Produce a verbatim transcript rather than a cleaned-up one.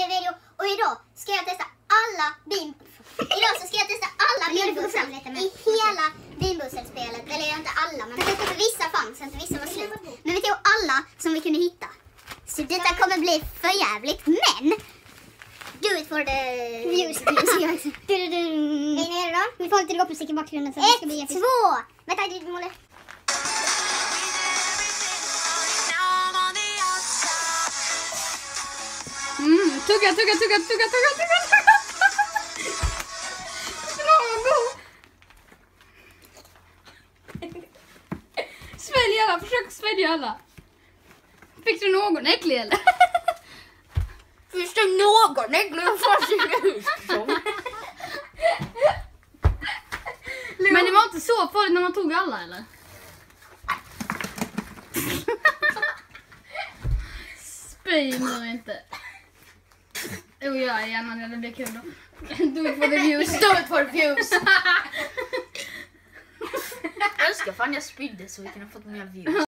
ny video. Och idag ska jag testa alla bin... Idag så ska jag testa alla binbussar i hela binbusselspelet. Eller inte alla, men jag testade vissa fanns inte, vissa var slut. Men vi tog alla som vi kunde hitta. Så detta kommer bli för jävligt, men... Do it for the views. Är ni redo då? Vi får lite rockmusik i bakgrunden. Så Ett, det ska bli två! Vänta, det är målet. Mm, tugga, tugga, tugga, tugga, tugga, tugga, tugga. Svälj alla, försök svälja alla. Fick du någon äcklig eller? Finns det någon äcklig Men det var inte så farligt när man tog alla eller? Spy nu inte. Jo, jag gärna, det blir kul då. Do it for the views. Do it for the views. Jag önskar fan jag spydde så vi kunde fått mer views.